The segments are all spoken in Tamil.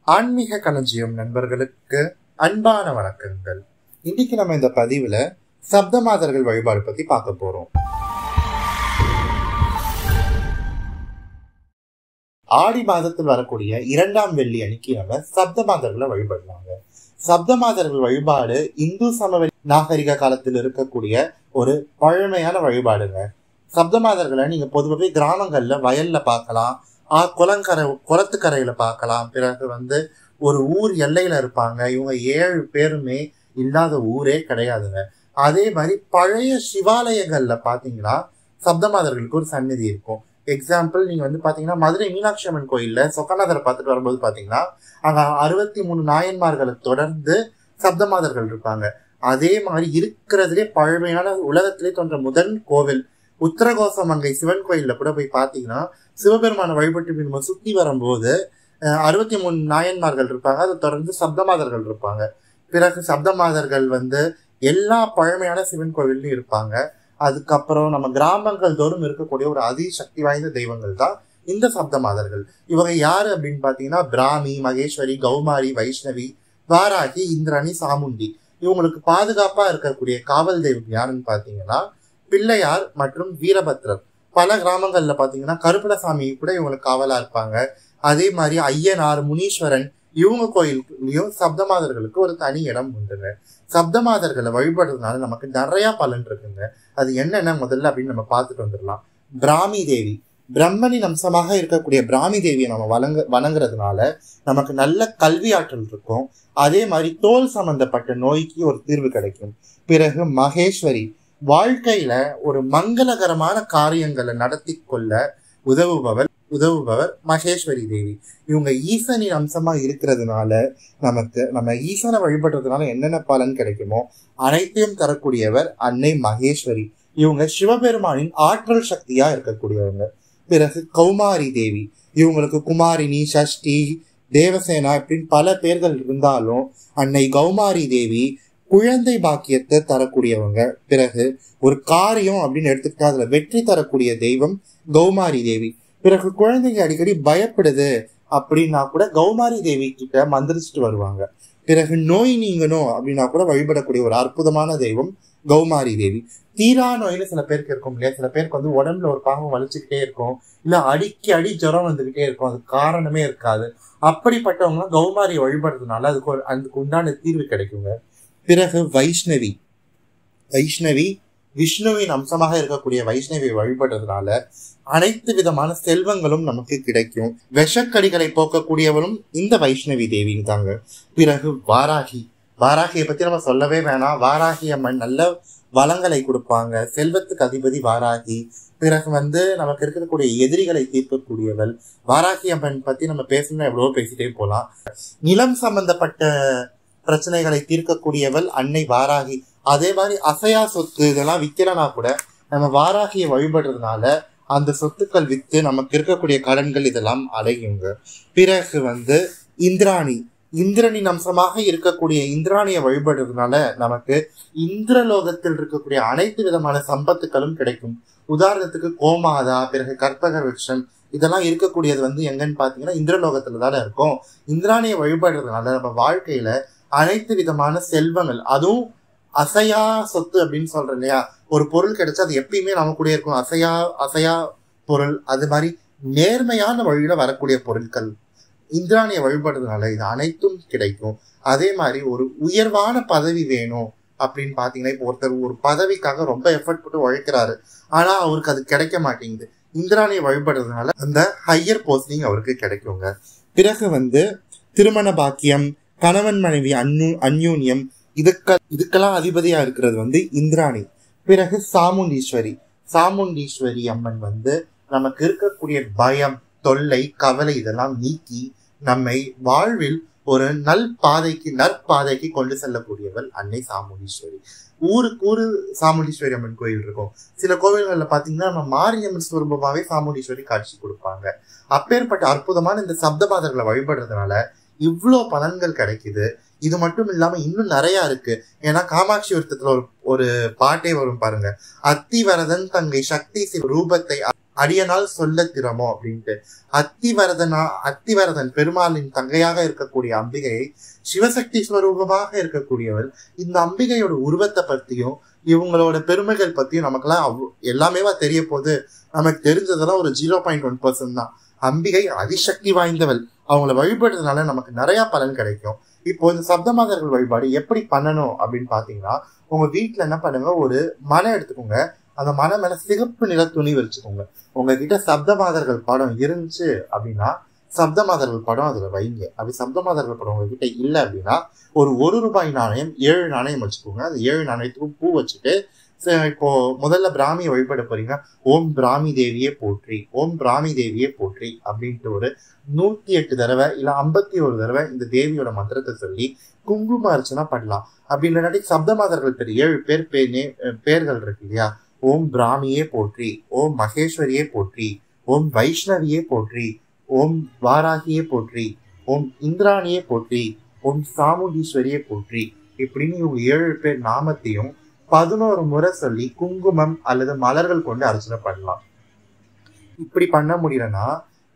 ஆன்மீக களஞ்சியம் நண்பர்களுக்கு அன்பான வணக்கங்கள். இன்னைக்கு நம்ம இந்த பதிவுல சப்தமாதர்கள் வழிபாடு பத்தி பார்க்க போறோம். ஆடி மாதத்தில் வரக்கூடிய 2ஆம் வெள்ளி அன்னைக்கு நம்ம சப்தமாதர்களை வழிபடுறாங்க. சப்தமாதர்கள் வழிபாடு இந்து சமவெளி நாகரிக காலத்தில் இருக்கக்கூடிய ஒரு பழமையான வழிபாடுங்க. சப்தமாதர்களை நீங்க பொதுவாகவே கிராமங்கள்ல வயல்ல பார்க்கலாம், குளத்துக்கரையில பார்க்கலாம். பிறகு ஒரு ஊர் எல்லையில இருப்பாங்க. இவங்க 7 பேருமே இல்லாத ஊரே கிடையாதுங்க. அதே மாதிரி பழைய சிவாலயங்கள்ல பாத்தீங்கன்னா சப்தமாதர்களுக்கு ஒரு சந்நிதி இருக்கும். எக்ஸாம்பிள் நீங்க பாத்தீங்கன்னா மதுரை மீனாட்சி அம்மன் கோயில்ல சொக்கநாதரை பார்த்துட்டு வரும்போது பாத்தீங்கன்னா அங்க 63 நாயன்மார்களை தொடர்ந்து சப்தமாதர்கள் இருப்பாங்க. அதே மாதிரி இருக்கிறதுலே பழமையான உலகத்திலே தோன்ற முதல் கோவில் உத்தரகோசமங்கை சிவன் கோயில்ல கூட போய் பாத்தீங்கன்னா சிவபெருமான வழிபட்டு நம்ம சுத்தி வரும்போது 63 நாயன்மார்கள் இருப்பாங்க. அதை தொடர்ந்து சப்தமாதர்கள் இருப்பாங்க. பிறகு சப்தமாதர்கள் எல்லா பழமையான சிவன் கோவில்லையும் இருப்பாங்க. அதுக்கப்புறம் நம்ம கிராமங்கள் தோறும் இருக்கக்கூடிய ஒரு அதிசக்தி வாய்ந்த தெய்வங்கள் தான் இந்த சப்தமாதர்கள். இவங்க யாரு அப்படின்னு பாத்தீங்கன்னா பிராமி, மகேஸ்வரி, கௌமாரி, வைஷ்ணவி, வாராகி, இந்திராணி, சாமுண்டி. இவங்களுக்கு பாதுகாப்பா இருக்கக்கூடிய காவல் தெய்வம் யாருன்னு பாத்தீங்கன்னா பிள்ளையார் மற்றும் வீரபத்ரர். பல கிராமங்கள்ல பாத்தீங்கன்னா கருப்பணசாமி கூட இவங்களுக்கு காவலா இருப்பாங்க. அதே மாதிரி ஐயனார், முனீஸ்வரன் இவங்க கோயிலையும் சப்தமாதர்களுக்கு ஒரு தனி இடம் உண்டுங்க. சப்தமாதர்களை வழிபடுறதுனால நமக்கு நிறைய பலன் இருக்குங்க. அது என்னென்ன முதல்ல அப்படின்னு நம்ம பார்த்துட்டு வந்துடலாம். பிராமி தேவி, பிரம்மனின் அம்சமாக இருக்கக்கூடிய பிராமி தேவியை நம்ம வணங்குறதுனால நமக்கு நல்ல கல்வி ஆற்றல் இருக்கும். அதே மாதிரி தோல் சம்பந்தப்பட்ட நோய்க்கு ஒரு தீர்வு கிடைக்கும். பிறகு மகேஸ்வரி, வாழ்க்கையில ஒரு மங்களகரமான காரியங்களை நடத்தி கொள்ள உதவுபவர் மகேஸ்வரி தேவி. இவங்க ஈசனின் அம்சமா இருக்கிறதுனால நம்ம ஈசனை வழிபடுறதுனால என்னென்ன பலன் கிடைக்குமோ அனைத்தையும் தரக்கூடியவர் அன்னை மகேஸ்வரி. இவங்க சிவபெருமானின் ஆற்றல் சக்தியா இருக்கக்கூடியவங்க. பிறகு கௌமாரி தேவி, இவங்களுக்கு குமாரினி, சஷ்டி, தேவசேனா இப்படின்னு பல பேர்கள் இருந்தாலும் அன்னை கௌமாரி தேவி குழந்தை பாக்கியத்தை தரக்கூடியவங்க. பிறகு ஒரு காரியம் அப்படின்னு எடுத்துக்கிட்டா அதுல வெற்றி தரக்கூடிய தெய்வம் கௌமாரி தேவி. பிறகு குழந்தைங்க அடிக்கடி பயப்படுது அப்படின்னா கூட கௌமாரி தேவி கிட்ட மந்திரிச்சுட்டு வருவாங்க. பிறகு நோய் நீங்கணும் அப்படின்னா கூட வழிபடக்கூடிய ஒரு அற்புதமான தெய்வம் கௌமாரி தேவி. தீரா நோயில சில பேருக்கு இருக்கும் இல்லையா, சில பேருக்கு உடம்புல ஒரு பாகம் வலிச்சுக்கிட்டே இருக்கும், இல்ல அடி ஜுரம் வந்துகிட்டே இருக்கும், அது காரணமே இருக்காது. அப்படிப்பட்டவங்க கௌமாரி வழிபடுறதுனால அதுக்கு உண்டான தீர்வு கிடைக்குங்க. பிறகு வைஷ்ணவி, விஷ்ணுவின் அம்சமாக இருக்கக்கூடிய வைஷ்ணவியை வழிபடுறதுனால அனைத்து விதமான செல்வங்களும் நமக்கு கிடைக்கும். விஷக்கடிகளை போக்கக்கூடியவளும் இந்த வைஷ்ணவி தேவி தாங்க. பிறகு வாராகியை பத்தி நம்ம சொல்லவே வேணாம். வாராகி அம்மன் நல்ல வளங்களை கொடுப்பாங்க. செல்வத்துக்கு அதிபதி வாராகி. பிறகு நமக்கு இருக்கக்கூடிய எதிரிகளை தீர்க்கக்கூடியவள் வாராகி அம்மன் பத்தி நம்ம பேசணும்னா எவ்வளவோ பேசிட்டே போலாம். நிலம் சம்பந்தப்பட்ட பிரச்சனைகளை தீர்க்கக்கூடியவள் அன்னை வாராகி. அதே மாதிரி அசையா சொத்து இதெல்லாம் விற்கலனா கூட நம்ம வாராகியை வழிபடுறதுனால அந்த சொத்துக்கள் வித்து நமக்கு இருக்கக்கூடிய கடன்கள் இதெல்லாம் அடையுங்க. பிறகு இந்திரனின் அம்சமாக இருக்கக்கூடிய இந்திராணியை வழிபடுறதுனால நமக்கு இந்திரலோகத்தில் இருக்கக்கூடிய அனைத்து விதமான சம்பத்துக்களும் கிடைக்கும். உதாரணத்துக்கு கோமாதா, பிறகு கற்பக விருட்சம் இதெல்லாம் இருக்கக்கூடியது எங்கன்னு பாத்தீங்கன்னா இந்திரலோகத்துல தானே இருக்கும். இந்திராணியை வழிபடுறதுனால நம்ம வாழ்க்கையில அனைத்து விதமான செல்வங்கள், அதுவும் அசையா சொத்து அப்படின்னு சொல்றோம் இல்லையா, ஒரு பொருள் கிடைச்சா அது எப்பயுமே நம்ம கூட இருக்கும். அசையா பொருள், அது மாதிரி நேர்மையான வழியில வரக்கூடிய பொருட்கள் இந்திராணியை வழிபடுறதுனால இது அனைத்தும் கிடைக்கும். அதே மாதிரி ஒரு உயர்வான பதவி வேணும் அப்படின்னு பாத்தீங்கன்னா இப்போ ஒருத்தர் ஒரு பதவிக்காக ரொம்ப எஃபர்ட் போட்டு உழைக்கிறாரு, ஆனா அவருக்கு அது கிடைக்க மாட்டேங்குது. இந்திராணியை வழிபடுறதுனால அந்த ஹையர் போஸ்டிங் அவருக்கு கிடைக்குங்க. பிறகு திருமண பாக்கியம், கணவன் மனைவி அந்யூன்யம் இதுக்கெல்லாம் அதிபதியா இருக்கிறது இந்திராணி. பிறகு சாமுண்டீஸ்வரி அம்மன் நமக்கு இருக்கக்கூடிய பயம், தொல்லை, கவலை இதெல்லாம் நீக்கி நம்மை வாழ்வில் ஒரு நற்பாதைக்கு கொண்டு செல்லக்கூடியவள் அன்னை சாமுண்டீஸ்வரி. ஊருக்கு சாமுண்டீஸ்வரி அம்மன் கோயில் இருக்கும். சில கோவில்கள்ல பாத்தீங்கன்னா நம்ம மாரியம்மன் சுரூபமாவே சாமுண்டீஸ்வரி காட்சி கொடுப்பாங்க. அப்பேற்பட்ட அற்புதமான இந்த சப்தமாதர்களை வழிபடுறதுனால இவ்வளோ பலன்கள் கிடைக்குது. இது மட்டும் இல்லாம இன்னும் நிறைய இருக்கு. ஏன்னா காமாட்சி விருத்தத்துல ஒரு பாட்டே வரும் பாருங்க, அத்திவரதன் தங்கை சக்தி ரூபத்தை அடியனால் சொல்ல திறமோ அப்படின்ட்டு. அத்திவரதன் பெருமாளின் தங்கையாக இருக்கக்கூடிய அம்பிகையை சிவசக்தி ஸ்வரூபமாக இருக்கக்கூடியவள். இந்த அம்பிகையோட உருவத்தை பத்தியும் இவங்களோட பெருமைகள் பத்தியும் நமக்கெல்லாம் எல்லாமே தெரிய போது. நமக்கு தெரிஞ்சதெல்லாம் ஒரு 0.1% தான். அம்பிகை அதிசக்தி வாய்ந்தவள். அவங்கள வழிபடுறதுனால நமக்கு நிறைய பலன் கிடைக்கும். இப்போ இந்த சப்தமாதர்கள் வழிபாடு எப்படி பண்ணணும் அப்படின்னு பாத்தீங்கன்னா, உங்க வீட்டுல என்ன பண்ணுங்க, ஒரு மனை எடுத்துக்கோங்க. அந்த மனை மேல சிகப்பு நிற துணி வச்சுக்கோங்க. உங்ககிட்ட சப்தமாதர்கள் படம் இருந்துச்சு அப்படின்னா சப்தமாதர்கள் படம் அதுல வைங்க. அப்படி சப்தமாதர்கள் படம் உங்ககிட்ட இல்லை அப்படின்னா ஒரு ₹1 நாணயம் 7 நாணயம் வச்சுக்கோங்க. அது 7 நாணயத்துக்கும் பூ வச்சுட்டு, இப்போ முதல்ல பிராமியை வழிபட போறீங்க. ஓம் பிராமி தேவியே போற்றி, ஓம் பிராமி தேவியே போற்றி அப்படின்ட்டு ஒரு 108 தடவை இல்ல 51 தடவை இந்த தேவியோட மந்திரத்தை சொல்லி குங்கும அர்ச்சனை பண்ணலாம். அப்படி இல்லாட்டி சப்தமாதர்கள் பேர் 7 பேர்கள் இருக்கு இல்லையா? ஓம் பிராமியே போற்றி, ஓம் மகேஸ்வரியே போற்றி, ஓம் வைஷ்ணவியே போற்றி, ஓம் வாராகியே போற்றி, ஓம் இந்திராணியே போற்றி, ஓம் சாமுண்டீஸ்வரியே போற்றி, இப்படின்னு இவங்க 7 பேர் நாமத்தையும் 11 முறை சொல்லி குங்குமம் அல்லது மலர்கள் கொண்டு அர்ச்சனை பண்ணலாம். இப்படி பண்ண முடியலன்னா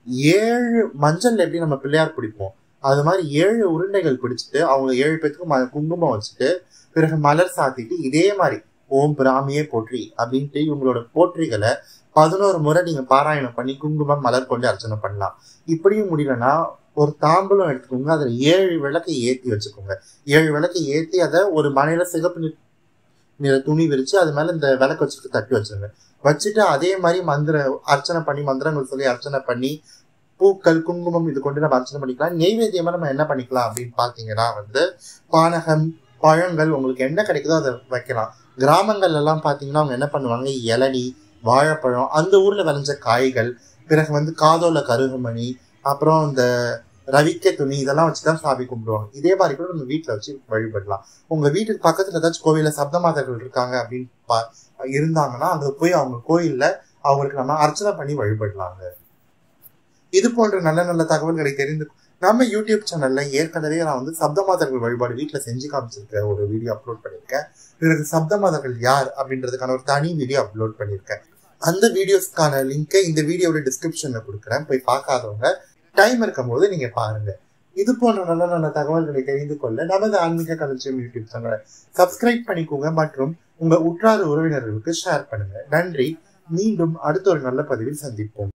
7 மஞ்சள் எப்படி நம்ம பிள்ளையார் பிடிப்போம், அது மாதிரி 7 உருண்டைகள் பிடிச்சிட்டு அவங்க 7 பேத்துக்கும் குங்குமம் வச்சுட்டு பிறகு மலர் சாத்திட்டு இதே மாதிரி ஓம் பிராமியே போற்றி அப்படின்ட்டு இவங்களோட போற்றிகளை 11 முறை நீங்க பாராயணம் பண்ணி குங்குமம் மலர் கொண்டு அர்ச்சனை பண்ணலாம். இப்படியும் முடியலன்னா ஒரு தாம்பூலம் எடுத்துக்கோங்க. அதுல 7 விளக்கை ஏத்தி வச்சுக்கோங்க. 7 விளக்கை ஏத்தி அதை ஒரு மனையில சிகப்பு நிற துணி விரிச்சு அது மேல இந்த விளக்கு வச்சுட்டு தட்டி வச்சிருங்க. வச்சுட்டு அதே மாதிரி அர்ச்சனை பண்ணி மந்திரங்கள் சொல்லி அர்ச்சனை பண்ணி பூக்கள் குங்குமம் இது கொண்டு நம்ம அர்ச்சனை பண்ணிக்கலாம். நெய்வேத்தியமா நம்ம என்ன பண்ணிக்கலாம் அப்படின்னு பாத்தீங்கன்னா பானகம் பழங்கள் உங்களுக்கு என்ன கிடைக்குதோ அதை வைக்கலாம். கிராமங்கள்ல எல்லாம் பாத்தீங்கன்னா அவங்க என்ன பண்ணுவாங்க, இளநி வாழைப்பழம் அந்த ஊர்ல விளைஞ்ச காய்கள், பிறகு காதோல கருகுமணி, அப்புறம் இந்த ரவிக்க துணி இதெல்லாம் வச்சுதான் சாமி கும்பிடுவாங்க. இதே மாதிரி கூட நம்ம வீட்டுல வச்சு வழிபடலாம். உங்க வீட்டுக்கு பக்கத்துல ஏதாச்சும் கோவில்ல சப்தமாதர்கள் இருக்காங்க அப்படின்னு இருந்தாங்கன்னா அங்க போய் அவங்க கோயில்ல அவங்களுக்கு நம்ம அர்ச்சனை பண்ணி வழிபடலாங்க. இது போன்ற நல்ல நல்ல தகவல்களை தெரிந்து நம்ம யூடியூப் சேனல்ல ஏற்கனவே நான் சப்தமாதர்கள் வழிபாடு வீட்டுல செஞ்சு காமிச்சிருக்க ஒரு வீடியோ அப்லோட் பண்ணியிருக்கேன். பிறகு சப்தமாதர்கள் யார் அப்படின்றதுக்கான ஒரு தனி வீடியோ அப்லோட் பண்ணியிருக்கேன். அந்த வீடியோஸ்க்கான லிங்கை இந்த வீடியோட டிஸ்கிரிப்ஷன்ல கொடுக்குறேன். போய் பார்க்காதவங்க டைம் இருக்கும் போது நீங்க பாருங்க. இது போன்ற நல்ல நல்ல தகவல்களை தெரிந்து கொள்ள நமது ஆன்மீக களஞ்சியம் யூடியூப் சேனலை சப்ஸ்கிரைப் பண்ணிக்கோங்க மற்றும் உங்க உற்றார் உறவினர்களுக்கு ஷேர் பண்ணுங்க. நன்றி. மீண்டும் அடுத்த ஒரு நல்ல பதிவில் சந்திப்போம்.